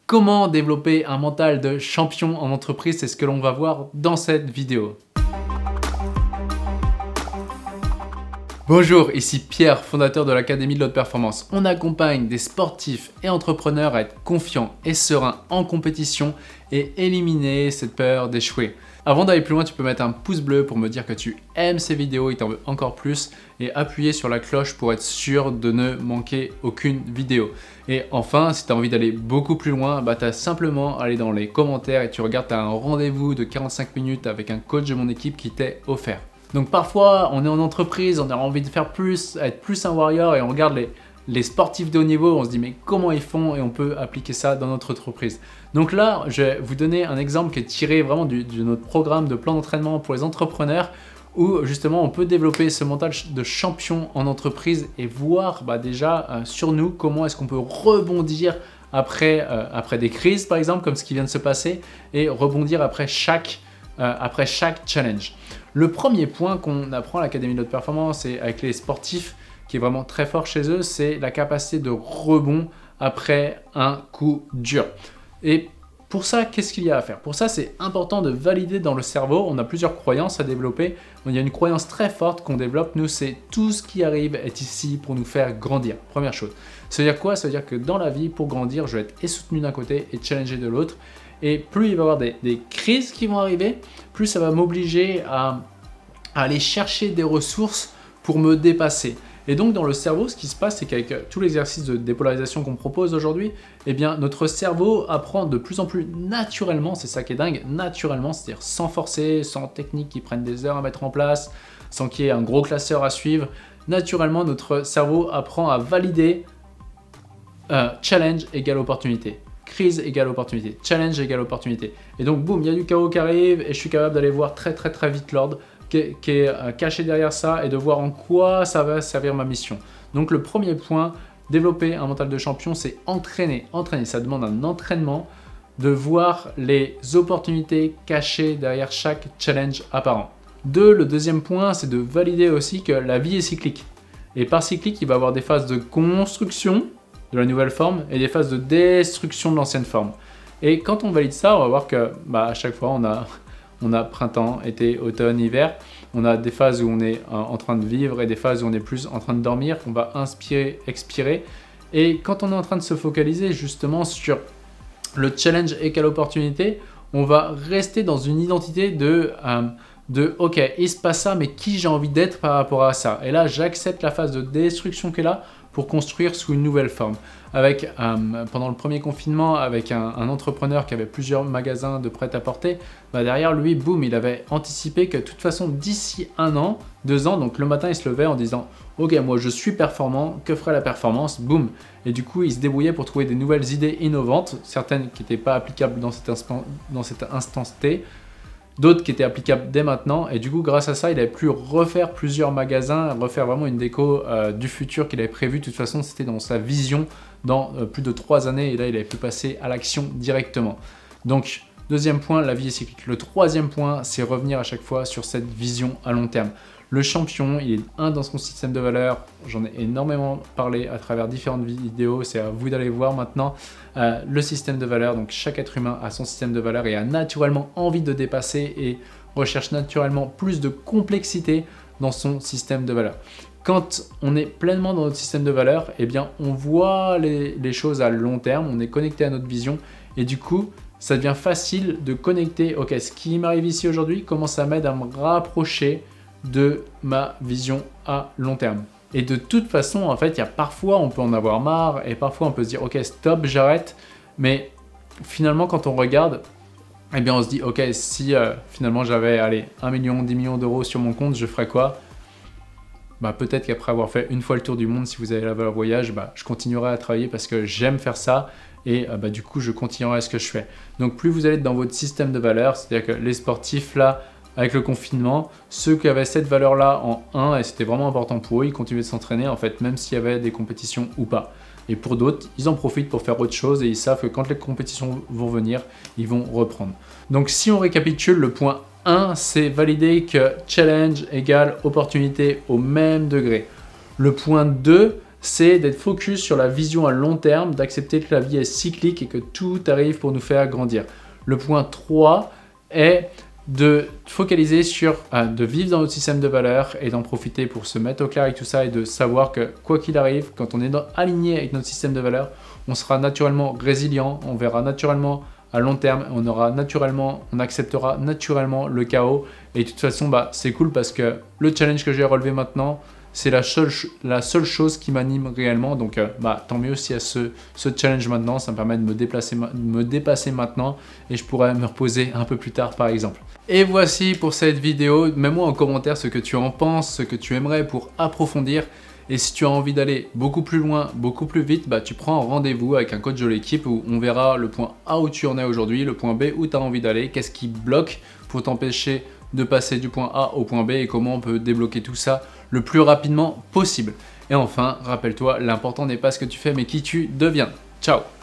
Comment développer un mental de champion en entreprise? C'est ce que l'on va voir dans cette vidéo. Bonjour, ici Pierre, fondateur de l'Académie de l'Haute Performance. On accompagne des sportifs et entrepreneurs à être confiants et sereins en compétition et éliminer cette peur d'échouer. Avant d'aller plus loin, tu peux mettre un pouce bleu pour me dire que tu aimes ces vidéos et que tu en veux encore plus et appuyer sur la cloche pour être sûr de ne manquer aucune vidéo. Et enfin, si tu as envie d'aller beaucoup plus loin, tu as simplement à aller dans les commentaires et tu regardes, tu as un rendez-vous de 45 minutes avec un coach de mon équipe qui t'est offert. Donc parfois, on est en entreprise, on a envie de faire plus, être plus un warrior et on regarde les sportifs de haut niveau, on se dit mais comment ils font et on peut appliquer ça dans notre entreprise. Donc là, je vais vous donner un exemple qui est tiré vraiment de notre programme de plan d'entraînement pour les entrepreneurs où justement on peut développer ce mental de champion en entreprise et voir déjà sur nous comment est-ce qu'on peut rebondir après des crises par exemple comme ce qui vient de se passer et rebondir après chaque challenge. Le premier point qu'on apprend à l'Académie de l'Haute Performance et avec les sportifs qui est vraiment très fort chez eux, c'est la capacité de rebond après un coup dur. Et pour ça, qu'est-ce qu'il y a à faire? Pour ça, c'est important de valider dans le cerveau. On a plusieurs croyances à développer. Il y a une croyance très forte qu'on développe, nous, c'est tout ce qui arrive est ici pour nous faire grandir. Première chose. Ça veut dire quoi? Ça veut dire que dans la vie, pour grandir, je vais être soutenu d'un côté et challengé de l'autre. Et plus il va y avoir des crises qui vont arriver, plus ça va m'obliger à aller chercher des ressources pour me dépasser. Et donc dans le cerveau, ce qui se passe, c'est qu'avec tout l'exercice de dépolarisation qu'on propose aujourd'hui, eh bien notre cerveau apprend de plus en plus naturellement, c'est ça qui est dingue, naturellement, c'est-à-dire sans forcer, sans techniques qui prennent des heures à mettre en place, sans qu'il y ait un gros classeur à suivre. Naturellement, notre cerveau apprend à valider challenge égale opportunité. Crise égale opportunité, challenge égale opportunité. Et donc boum, il y a du chaos qui arrive et je suis capable d'aller voir très vite l'ordre qui est caché derrière ça et de voir en quoi ça va servir ma mission. Donc le premier point, développer un mental de champion, c'est entraîner. Ça demande un entraînement de voir les opportunités cachées derrière chaque challenge apparent. Le deuxième point, c'est de valider aussi que la vie est cyclique. Et par cyclique, il va y avoir des phases de construction de la nouvelle forme et des phases de destruction de l'ancienne forme. Et quand on valide ça, on va voir que à chaque fois, on a printemps, été, automne, hiver. On a des phases où on est en train de vivre et des phases où on est plus en train de dormir. On va inspirer, expirer. Et quand on est en train de se focaliser justement sur le challenge égale opportunité, on va rester dans une identité de ok, il se passe ça, mais qui j'ai envie d'être par rapport à ça? Et là, j'accepte la phase de destruction qui est là pour construire sous une nouvelle forme. Pendant le premier confinement, avec un entrepreneur qui avait plusieurs magasins de prêt-à-porter, derrière lui, boum, il avait anticipé que de toute façon, d'ici 1 an, 2 ans, donc le matin, il se levait en disant « Ok, moi je suis performant, que ferait la performance ?» Boum. Et du coup, il se débrouillait pour trouver des nouvelles idées innovantes, certaines qui n'étaient pas applicables dans cet instant T, d'autres qui étaient applicables dès maintenant. Et du coup, grâce à ça, il avait pu refaire plusieurs magasins, refaire vraiment une déco du futur qu'il avait prévu. De toute façon, c'était dans sa vision dans plus de 3 années. Et là, il avait pu passer à l'action directement. Donc, deuxième point, la vie est cyclique. Le troisième point, c'est revenir à chaque fois sur cette vision à long terme. Le champion, il est dans son système de valeurs. J'en ai énormément parlé à travers différentes vidéos. C'est à vous d'aller voir maintenant. Le système de valeurs, donc chaque être humain a son système de valeurs et a naturellement envie de dépasser et recherche naturellement plus de complexité dans son système de valeurs. Quand on est pleinement dans notre système de valeurs, eh bien, on voit les choses à long terme, on est connecté à notre vision et du coup, ça devient facile de connecter, ok, ce qui m'arrive ici aujourd'hui, comment ça m'aide à me rapprocher de ma vision à long terme. Et de toute façon, en fait, il y a parfois, on peut en avoir marre et parfois on peut se dire, ok, stop, j'arrête. Mais finalement, quand on regarde, eh bien, on se dit, ok, si finalement j'avais, 1 million, 10 millions d'euros sur mon compte, je ferais quoi? Peut-être qu'après avoir fait une fois le tour du monde, si vous avez la valeur voyage, je continuerai à travailler parce que j'aime faire ça et du coup, je continuerai à ce que je fais. Donc, plus vous allez être dans votre système de valeurs, c'est-à-dire que les sportifs là, avec le confinement, ceux qui avaient cette valeur-là en 1 et c'était vraiment important pour eux, ils continuaient de s'entraîner en fait, même s'il y avait des compétitions ou pas. Et pour d'autres, ils en profitent pour faire autre chose et ils savent que quand les compétitions vont venir, ils vont reprendre. Donc si on récapitule, le point 1, c'est valider que challenge égale opportunité au même degré. Le point 2, c'est d'être focus sur la vision à long terme, d'accepter que la vie est cyclique et que tout arrive pour nous faire grandir. Le point 3 est de focaliser sur, de vivre dans notre système de valeurs et d'en profiter pour se mettre au clair avec tout ça et de savoir que quoi qu'il arrive, quand on est aligné avec notre système de valeurs, on sera naturellement résilient, on verra naturellement à long terme, on acceptera naturellement le chaos. Et de toute façon, c'est cool parce que le challenge que j'ai relevé maintenant, c'est la seule chose qui m'anime réellement. Donc tant mieux s'il y a ce challenge maintenant, ça me permet de me dépasser maintenant et je pourrais me reposer un peu plus tard par exemple. Et voici pour cette vidéo, mets-moi en commentaire ce que tu en penses, ce que tu aimerais pour approfondir. Et si tu as envie d'aller beaucoup plus loin, beaucoup plus vite, tu prends un rendez-vous avec un coach de l'équipe où on verra le point A où tu en es aujourd'hui, le point B où tu as envie d'aller, qu'est-ce qui bloque pour t'empêcher de passer du point A au point B et comment on peut débloquer tout ça le plus rapidement possible. Et enfin, rappelle-toi, l'important n'est pas ce que tu fais mais qui tu deviens. Ciao!